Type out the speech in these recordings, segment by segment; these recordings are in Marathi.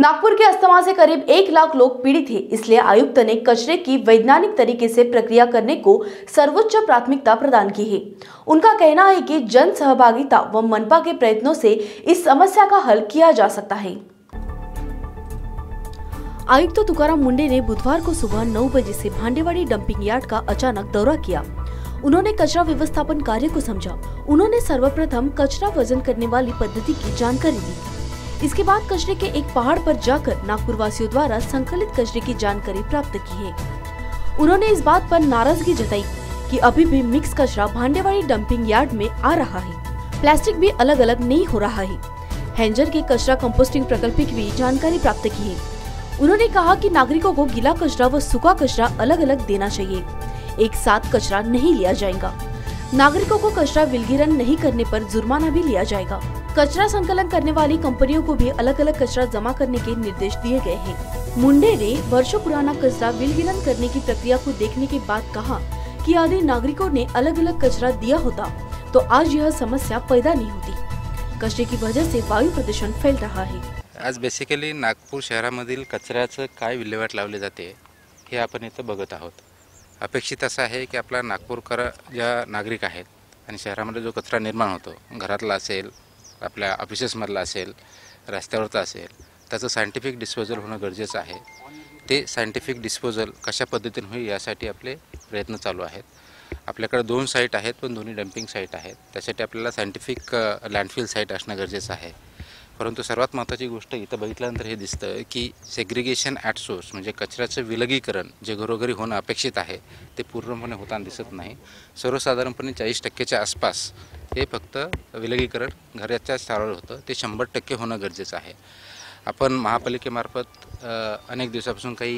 नागपुर के अस्थमा से करीब 1 लाख लोग पीड़ित हैं, इसलिए आयुक्त ने कचरे की वैज्ञानिक तरीके से प्रक्रिया करने को सर्वोच्च प्राथमिकता प्रदान की है। उनका कहना है कि जन सहभागिता व मनपा के प्रयत्नों से इस समस्या का हल किया जा सकता है। आयुक्त तुकाराम मुंडे ने बुधवार को सुबह 9 बजे से भांडेवाड़ी डंपिंग यार्ड का अचानक दौरा किया। उन्होंने कचरा व्यवस्थापन कार्य को समझा। उन्होंने सर्वप्रथम कचरा वजन करने वाली पद्धति की जानकारी दी। इसके बाद कचरे के एक पहाड़ पर जाकर नागपुर वासियों द्वारा संकलित कचरे की जानकारी प्राप्त की है। उन्होंने इस बात पर नाराजगी जताई कि अभी भी मिक्स कचरा भांडेवाड़ी डंपिंग यार्ड में आ रहा है। प्लास्टिक भी अलग अलग नहीं हो रहा है। हैंजर के कचरा कंपोस्टिंग प्रकल्प की भी जानकारी प्राप्त की है। उन्होंने कहा कि नागरिकों को गीला कचरा व सूखा कचरा अलग अलग देना चाहिए। एक साथ कचरा नहीं लिया जाएगा। नागरिकों को कचरा विलगीकरण नहीं करने पर जुर्माना भी लिया जाएगा। कचरा संकलन करने वाली कंपनियों को भी अलग अलग कचरा जमा करने के निर्देश दिए गए हैं। मुंडे ने वर्षों पुराना कचरा विलगीकरण करने की प्रक्रिया को देखने के बाद कहा कि यदि नागरिकों ने अलग अलग कचरा दिया होता तो आज यह समस्या पैदा नहीं होती। कचरे की वजह से वायु प्रदूषण फैल रहा है। आज बेसिकली नागपूर शहरामधील कचऱ्याचं काय विल्हेवाट लावली जाते हे आपण इथं बघत आहोत। अपेक्षित असं आहे की आपला नागपूरकर ज्या नागरिक आहेत आणि शहरामध्ये जो कचरा निर्माण होतो, घरातला असेल, आपल्या ऑफिसेसमधला असेल, रस्त्यावरचा असेल, त्याचं सायंटिफिक डिस्पोजल होणं गरजेचं आहे। ते सायंटिफिक डिस्पोजल कशा पद्धतीने होईल यासाठी आपले प्रयत्न चालू आहेत। आपल्याकडे 2 साईट आहेत, पण दोन्ही डंपिंग साईट आहेत। त्यासाठी आपल्याला सायंटिफिक लँडफिल साईट असणं गरजेचं आहे। परंतु सर्वात महत्त्वाची गोष्ट इथं बघितल्यानंतर हे दिसतं की सेग्रिगेशन ॲट सोर्स म्हणजे कचऱ्याचं विलगीकरण जे घरोघरी होणं अपेक्षित आहे ते पूर्णपणे होताना दिसत नाही। सर्वसाधारणपणे 40% आसपास हे फक्त विलगीकरण घराच्या स्तरावर होतं, ते 100% होणं गरजेचं आहे। आपण महापालिकेमार्फत अनेक दिवसापासून काही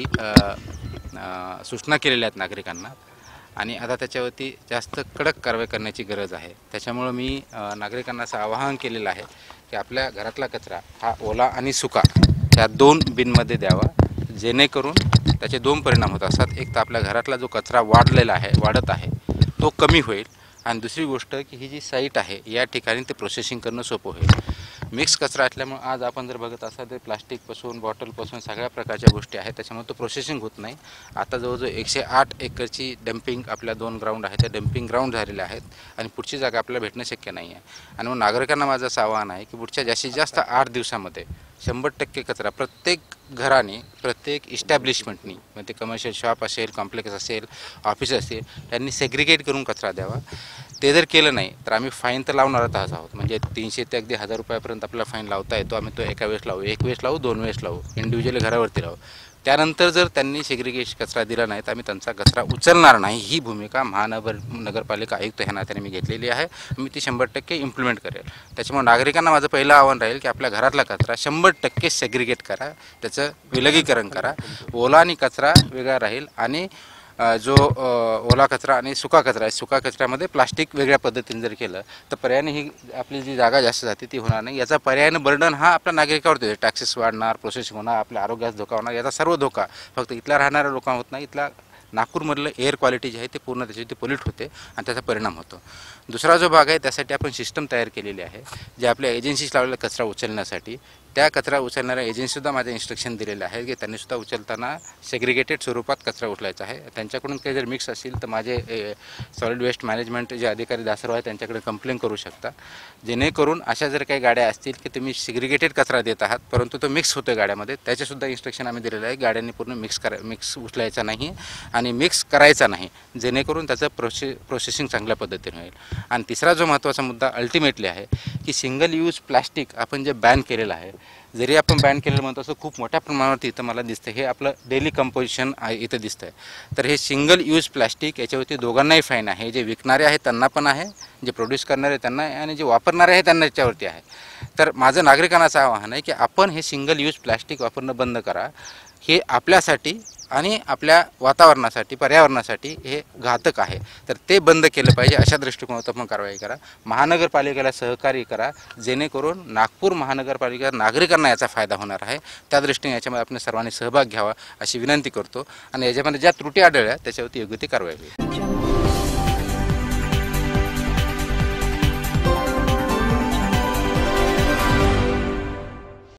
सूचना केलेल्या आहेत नागरिकांना आणि आता त्याच्यावरती जास्त कडक कारवाई करण्याची गरज आहे। त्याच्यामुळे मी नागरिकांना असं आवाहन केलेलं आहे की आपल्या घरातला कचरा हा ओला आणि सुका या 2 बिनमध्ये द्यावा, जेणेकरून त्याचे 2 परिणाम होत असतात। एक तर आपल्या घरातला जो कचरा वाढत आहे तो कमी होईल आणि दुसरी गोष्ट की ही जी साईट आहे या ठिकाणी ते प्रोसेसिंग करणं सोपं होईल। मिक्स कचरा असल्यामुळे आज आपण जर बघत असाल तर प्लास्टिकपासून बॉटलपासून सगळ्या प्रकारच्या गोष्टी आहेत, त्याच्यामुळे तो प्रोसेसिंग होत नाही। आता जवळजवळ 108 एकरची डंपिंग आपल्या 2 ग्राउंड आहेत, त्या डंपिंग ग्राउंड झालेले आहेत आणि पुढची जागा आपल्याला भेटणं शक्य नाही आहे। आणि मग नागरिकांना माझं असं आवाहन आहे की पुढच्या जास्तीत जास्त 8 दिवसामध्ये 100% कचरा प्रत्येक घराने, प्रत्येक इस्टॅब्लिशमेंटनी, म्हणजे ते कमर्शियल शॉप असेल, कॉम्प्लेक्स असेल, ऑफिस असेल, त्यांनी सेग्रिगेट करून कचरा द्यावा। ते जर केलं नाही तर आम्ही फाईन तर लावणारच आहोत। म्हणजे 300 ते अगदी 1000 रुपयापर्यंत आपल्याला फाईन लावता येतो। आम्ही तो एका वेळेस लावू, 1 वेळेस लावू, 2 वेळेस लावू, इंडिव्हिज्युअली घरावरती लावू। त्यानंतर जर त्यांनी सेग्रिगेशन कचरा दिला नाही तर आम्ही त्यांचा कचरा उचलणार नाही। ही भूमिका नगरपालिका आयुक्त ह्या नात्याने मी घेतलेली आहे। मी ती 100% इम्प्लिमेंट करेल। त्याच्यामुळे नागरिकांना माझं पहिलं आव्हान राहील की आपल्या घरातला कचरा 100% सेग्रिगेट करा, त्याचं विलगीकरण करा। ओला आणि कचरा वेगळा राहील आणि जो ओला कचरा आणि सुका कचरा आहे, सुका कचऱ्यामध्ये प्लास्टिक वेगळ्या पद्धतीने जर केलं तर पर्यायाने ही आपली जी जागा जास्त जाते ती होणार नाही। याचा पर्यायाने बर्डन हा आपल्या नागरिकावरती होईल। टॅक्सेस वाढणार, प्रोसेसिंग होणार, आपल्या आरोग्यास धोका होणार। याचा सर्व धोका फक्त इथल्या राहणाऱ्या लोकांना होत नाही, इथला नागपूरमधलं एअर क्वालिटी जी आहे ते पूर्ण त्याच्यावरती पोल्यूट होते आणि त्याचा परिणाम होतो। दुसरा जो भाग आहे त्यासाठी आपण सिस्टम तयार केलेली आहे, जे आपल्या एजन्सीज लावलेला कचरा उचलण्यासाठी। त्या कचरा उचलणाऱ्या एजन्सीसुद्धा माझे इन्स्ट्रक्शन दिलेले आहे की त्यांनीसुद्धा उचलताना सेग्रिगेटेड स्वरूपात कचरा उचलायचा आहे। त्यांच्याकडून काही जर मिक्स असेल तर माझे सॉलिड वेस्ट मॅनेजमेंट जे अधिकारी दासराव आहेत त्यांच्याकडे कंप्लेंट करू शकता, जेणेकरून अशा जर काही गाड्या असतील की तुम्ही सेग्रिगेटेड कचरा देत आहात परंतु तो मिक्स होतो गाड्यामध्ये, त्याचेसुद्धा इन्स्ट्रक्शन आम्ही दिलेलं आहे। गाड्यांनी पूर्ण मिक्स उचलायचा नाही आणि मिक्स करायचा नाही, जेणेकरून त्याचं प्रोसेसिंग चांगल्या पद्धतीने होईल। आणि तिसरा जो महत्त्वाचा मुद्दा अल्टिमेटली आहे की सिंगल यूज प्लास्टिक आपण जे बॅन केलेलं आहे, जरी आपण बॅन केलेलं म्हणतो असं खूप मोठ्या प्रमाणावरती इथं मला दिसतं, हे आपलं डेली कंपोजिशन आहे इथं दिसतं आहे। तर हे सिंगल यूज प्लास्टिक याच्यावरती दोघांनाही फाईन आहे। जे विकणारे आहेत त्यांना पण आहे, जे प्रोड्यूस करणारे त्यांना आहे आणि जे वापरणारे आहेत त्यांना याच्यावरती आहे। तर माझं नागरिकांना असं आवाहन आहे की आपण हे सिंगल यूज प्लास्टिक वापरणं बंद करा। हे आपल्यासाठी आणि आपल्या वातावरणासाठी, पर्यावरणासाठी हे घातक आहे, तर ते बंद केलं पाहिजे। अशा दृष्टिकोनातून आपण कारवाई करा, महानगरपालिकेला सहकार्य करा, जेणेकरून नागपूर महानगरपालिका नागरिकांना याचा फायदा होणार आहे। त्या दृष्टीने याच्यामध्ये आपण सर्वांनी सहभाग घ्यावा अशी विनंती करतो आणि याच्यामध्ये ज्या त्रुटी आढळल्या त्याच्यावरती योग्य ती कारवाई होईल।